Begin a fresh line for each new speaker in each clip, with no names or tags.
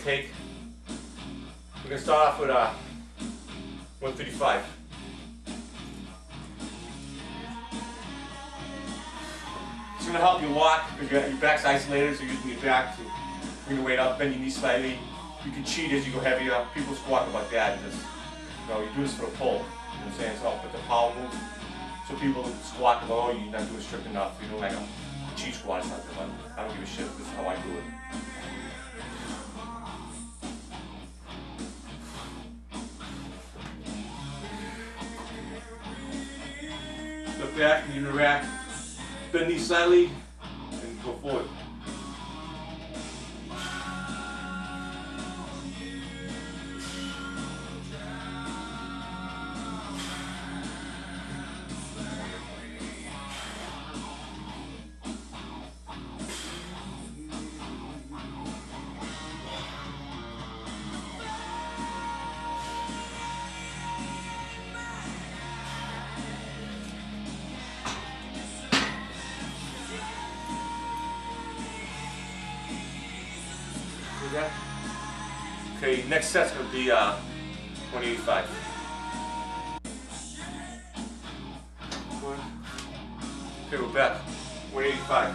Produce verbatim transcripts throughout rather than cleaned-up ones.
take. We're gonna start off with uh, one thirty-five. It's gonna help you walk because your, your back's isolated, so you're using your back to bring the weight up, bend your knees slightly. You can cheat as you go heavier. People squat about that because you know you do this for a pull. You know what I'm saying? So but the power move. So people squat and go, oh, you're not doing strict enough. You're doing like a cheat squat or something. But I don't give a shit. This is how I do it. Look back and in the rack. Bend knees slightly and go forward. Okay, next set's going to be uh, one eighty-five. One. Okay, we're back. one eighty-five.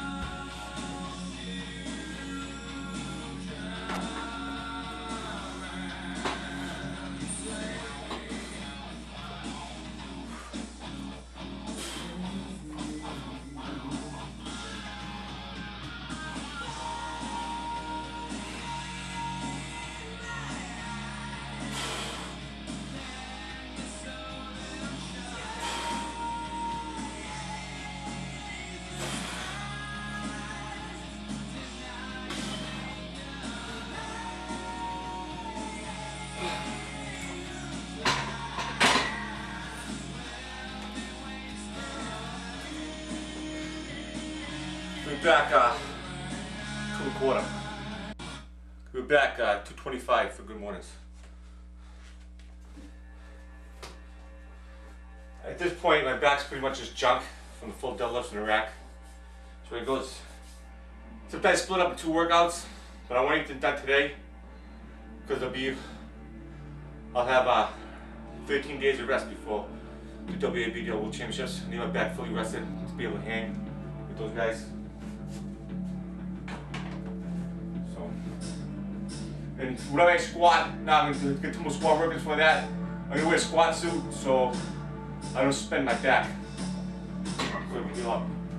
We're back uh, two and a quarter. We're back uh, two twenty-five for good mornings. At this point, my back's pretty much just junk from the full deadlifts in the rack. So it goes. Sometimes split up in two workouts, but I want to get it done today because I'll be. I'll have uh, thirteen days of rest before the W A B D L World Championships. I need my back fully rested to be able to hang with those guys. And whenever I squat, now I'm going to get two more squat workouts for that. I'm going to wear a squat suit so I don't spend my back. So we heal up.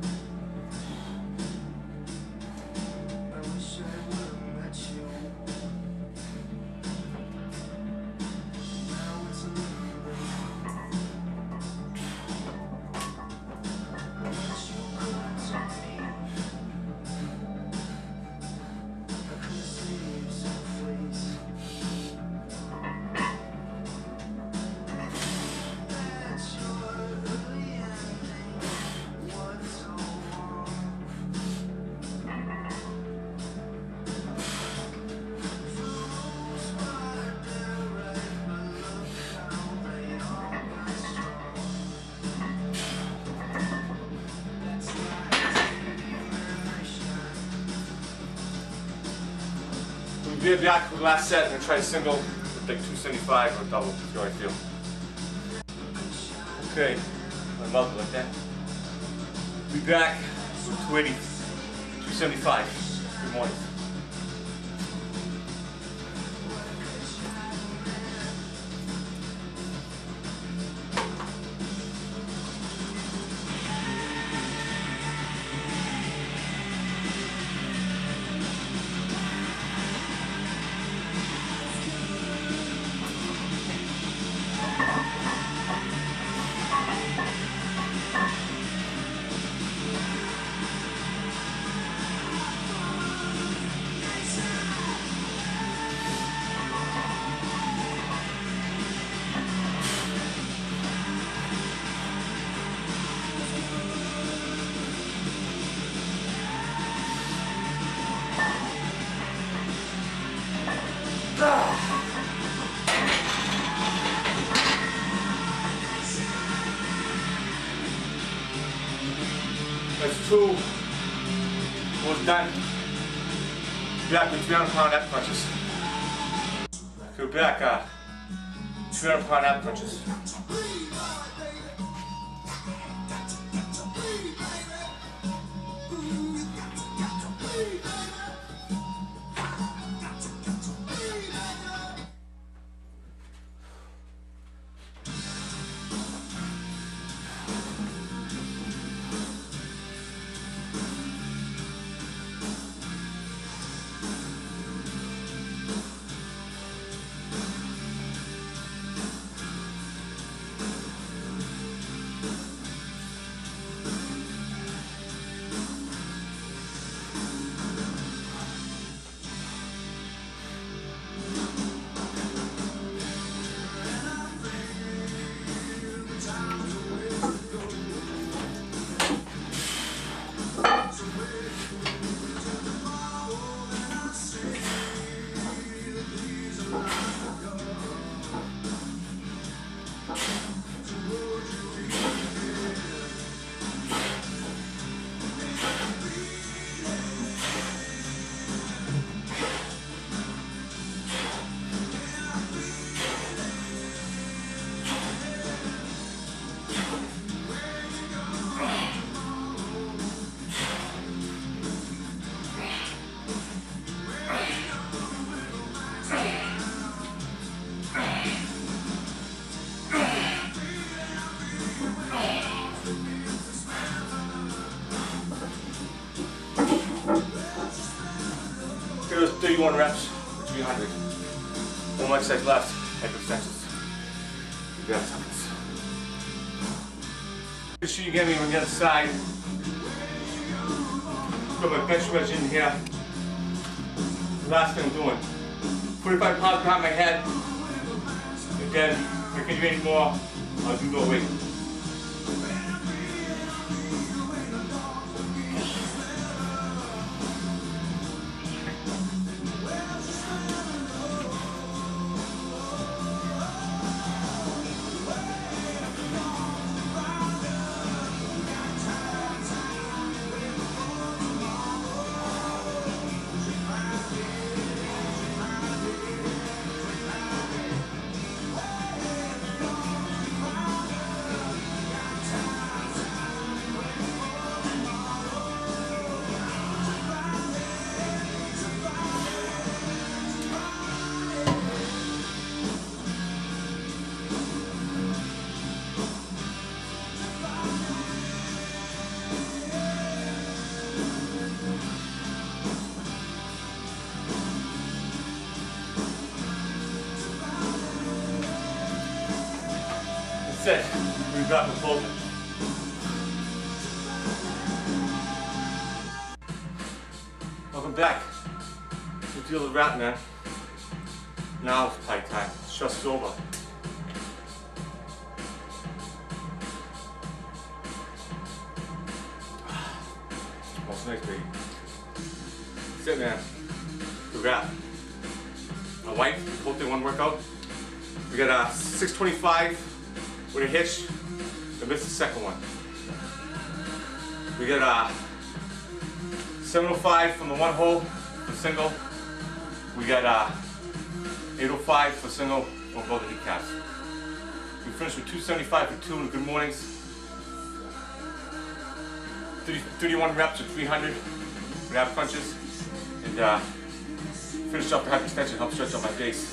We'll be back for the last set. I'm going to try a single with like two seventy-five or a double. See how I feel. Okay, my mouth like that. We'll be back with two eighty, two seventy-five. Good morning. That's two. Was done. Back with three hundred pound ab crunches. Go back, uh, two hundred pound ab crunches. There's thirty-one reps for three hundred. One more exercise left. Head extensions. You got seconds. Make sure you get me on the other side. Put my bench wedge in here. The last thing I'm doing. forty-five pounds behind my head. And then, if I can do any more, I'll do no weight. That's it. We've got the closing. Welcome back. Good deal of wrap, man. Now it's pie time. Stress is over. What's next, baby? That's it, man. Good wrap. My wife, both did one workout. We got a six twenty-five with a hitch. I missed the second one. We got a seven oh five from the one hole for single. We got a eight oh five for single for both the kneecaps. We finished with two seventy-five for two in the good mornings. thirty, thirty-one reps of three hundred with ab crunches. And uh, finished off the hip extension, helped stretch out my base.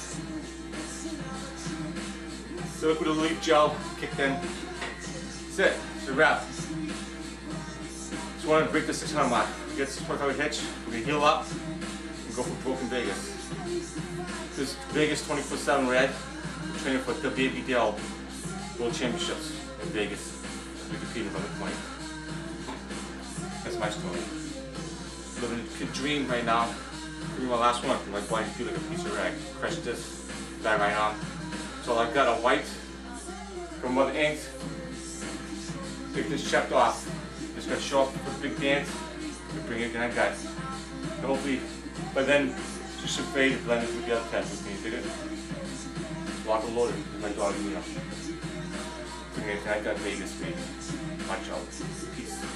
The liquid elite gel kicked in. That's it. It's a wrap. Just wanted to break the six hundred mark. Get this workout hitch. We're gonna heal up and go for Broken Vegas. This Vegas twenty-four seven red. We're training for the W A B D L World Championships in Vegas. We compete in November twentieth. That's my story. Living a dream right now. Doing my last one. My body feel like a piece of rag. Crushed this. Back right on. So I've got a white from Mother Inked. Get this checked off. Just got to show up with a big dance and bring it in I got. And hopefully by then just should fade and blend it with the other test with me. Dig it? Lock and loaded with my dog, you know. Bring it in I got Vegas, baby. Watch out. Peace.